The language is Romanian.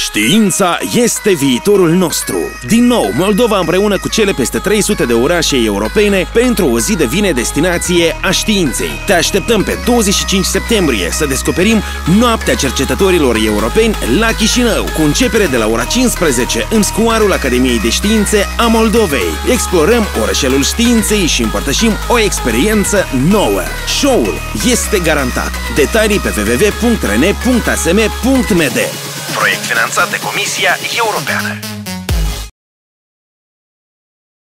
Știința este viitorul nostru. Din nou, Moldova împreună cu cele peste 300 de orașe europene pentru o zi devine destinație a științei. Te așteptăm pe 25 septembrie să descoperim Noaptea Cercetătorilor Europeni la Chișinău, cu începere de la ora 15 în scuarul Academiei de Științe a Moldovei. Explorăm orășelul științei și împărtășim o experiență nouă. Show-ul este garantat. Detalii pe www.rene.asm.md. Proiect finanțat de Comisia Europeană.